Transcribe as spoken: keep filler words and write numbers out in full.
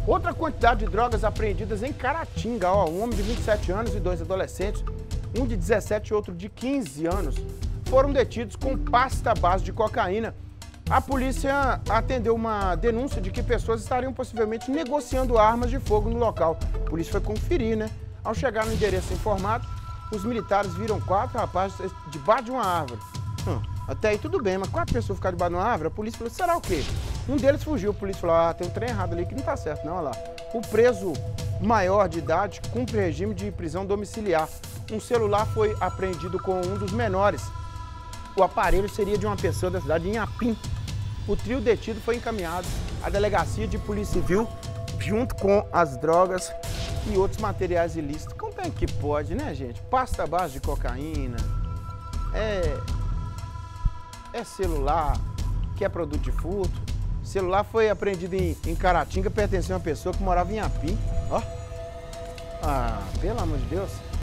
Outra quantidade de drogas apreendidas em Caratinga, ó, um homem de vinte e sete anos e dois adolescentes, um de dezessete e outro de quinze anos, foram detidos com pasta base de cocaína. A polícia atendeu uma denúncia de que pessoas estariam possivelmente negociando armas de fogo no local. A polícia foi conferir, né? Ao chegar no endereço informado, os militares viram quatro rapazes debaixo de uma árvore. Hum, até aí tudo bem, mas quatro pessoas ficaram debaixo de uma árvore, a polícia falou, será o quê? Um deles fugiu, a polícia falou, ah, tem um trem errado ali que não tá certo não, olha lá. O preso maior de idade cumpre regime de prisão domiciliar. Um celular foi apreendido com um dos menores. O aparelho seria de uma pessoa da cidade de Inhapim. O trio detido foi encaminhado à delegacia de polícia civil junto com as drogas e outros materiais ilícitos. Como é que pode, né, gente? Pasta base de cocaína, é, é celular, que é produto de furto. O celular foi apreendido em, em Caratinga, pertenceu a uma pessoa que morava em Inhapim. Ó. Ah, pelo amor de Deus.